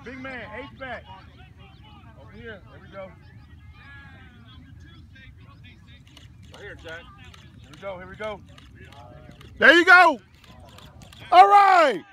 Big man, H back. Over here. There we go. Right here, Jack. Here we go. Here we go. There you go. All right.